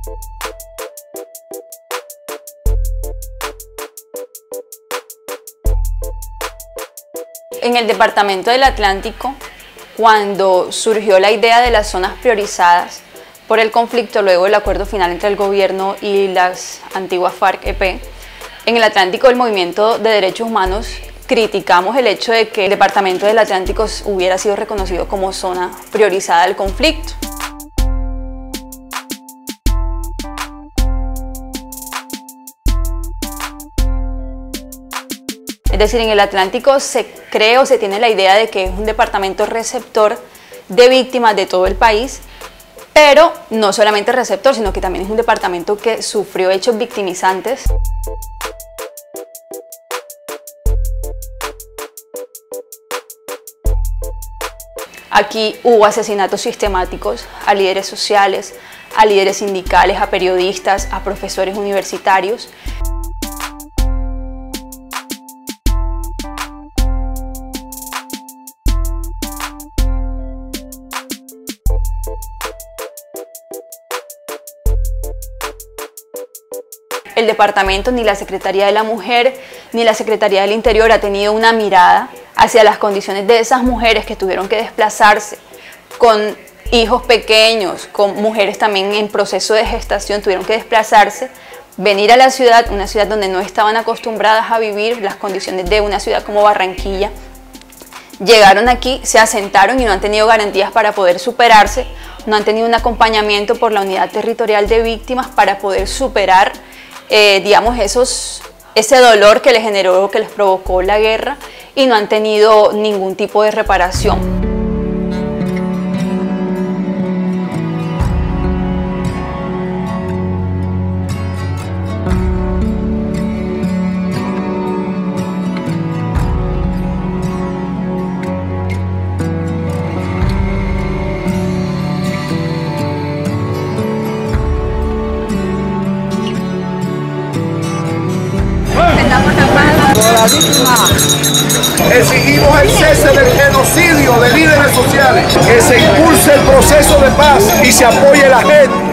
En el Departamento del Atlántico, cuando surgió la idea de las zonas priorizadas por el conflicto luego del acuerdo final entre el gobierno y las antiguas FARC-EP, en el Atlántico el movimiento de derechos humanos criticamos el hecho de que el Departamento del Atlántico hubiera sido reconocido como zona priorizada del conflicto. Es decir, en el Atlántico se cree o se tiene la idea de que es un departamento receptor de víctimas de todo el país, pero no solamente receptor, sino que también es un departamento que sufrió hechos victimizantes. Aquí hubo asesinatos sistemáticos a líderes sociales, a líderes sindicales, a periodistas, a profesores universitarios. El departamento, ni la Secretaría de la Mujer, ni la Secretaría del Interior ha tenido una mirada hacia las condiciones de esas mujeres que tuvieron que desplazarse con hijos pequeños, con mujeres también en proceso de gestación, tuvieron que desplazarse, venir a la ciudad, una ciudad donde no estaban acostumbradas a vivir las condiciones de una ciudad como Barranquilla. Llegaron aquí, se asentaron y no han tenido garantías para poder superarse, no han tenido un acompañamiento por la Unidad Territorial de Víctimas para poder superar digamos, ese dolor que les generó, que les provocó la guerra, y no han tenido ningún tipo de reparación. Exigimos el cese del genocidio de líderes sociales, que se impulse el proceso de paz y se apoye a la gente.